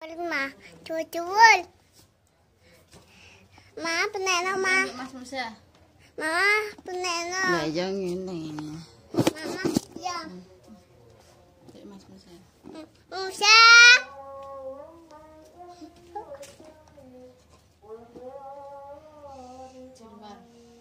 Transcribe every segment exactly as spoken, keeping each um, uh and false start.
Ma, cucul. Ma, peneno ma. Mas Musa. Mama, peneno. Lah yang ini. Mama, ya. Mas Musa. Musa. Coba.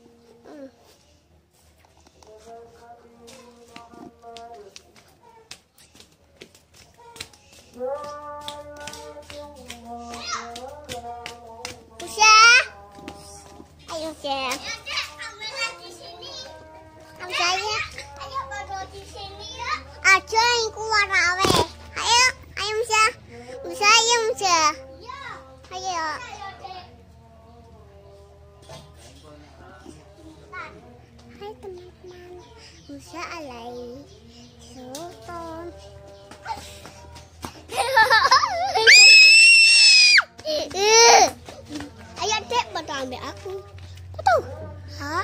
Musa. Ayo, Cek. Kamera di sini. Kameranya. Ayo baru di sini ya. Aja yang keluar awe. Ayo, ayo Musa. Musa, ayo Musa. Iya. Ayo. Hai teman-teman. Musa alai. Sultan. Ayo dek, bantu ambil aku. Kau tahu? Hah?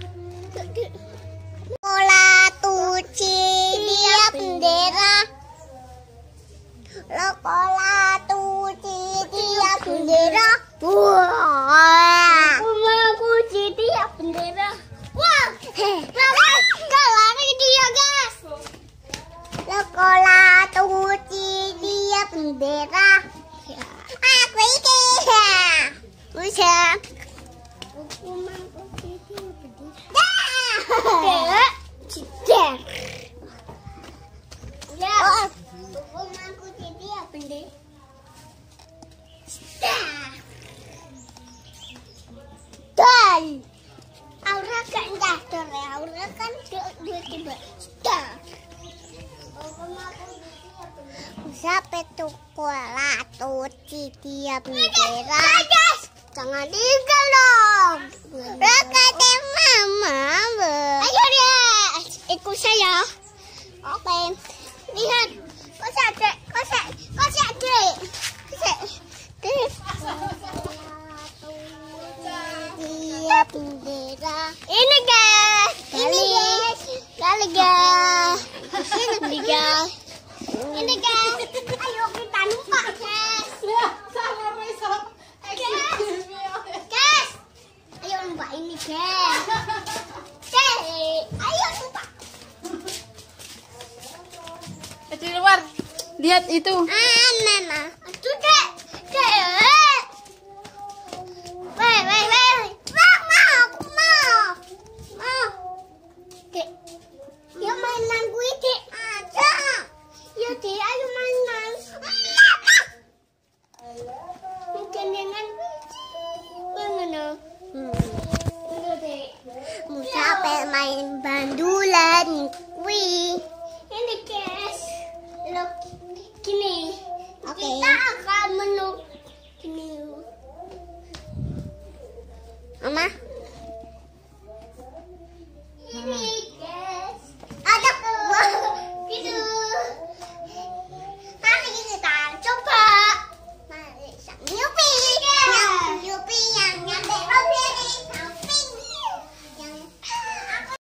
Bola tuci dia bendera. Bola tuci dia bendera. Wah. Bola tuci dia bendera. Wah. Gak lari dia guys. Bola tuci dia bendera. Aku ini. Musa. Hukuman positif. Dah. Cicak. Ya. Hukuman positif apa deh? Dah. Dan. Aura kan dah dore. Aura kan dua tiba. Dah. Hukuman positif apa deh? Musa petuk bola tuci dia bendera. Jangan tinggal dong. Rakatnya mama. Ayo deh, ikut saya. Oke. Lihat. Kosek dek, kosek, kosek dek, kosek dek. Dia bendera. Ini guys. Kali, kali guys. Ini guys. Ini guys. Ayo kita lupa guys. Sama Reza. Guys, ayo lupa ini guys. Guys, ayo lupa. Di luar. Lihat itu. Ah, mama. Itu dek, dek. Wei, wei, wei. Mau, mau, aku mau. Mau. Dek, ya mainan gue dek. Ada. Ya dek, ayo mainan. Mungkin dengan mana? Hmm. Musa main bandulan kui. Ini guys. Lo gini. Okay. Kita akan menung gini. Mama.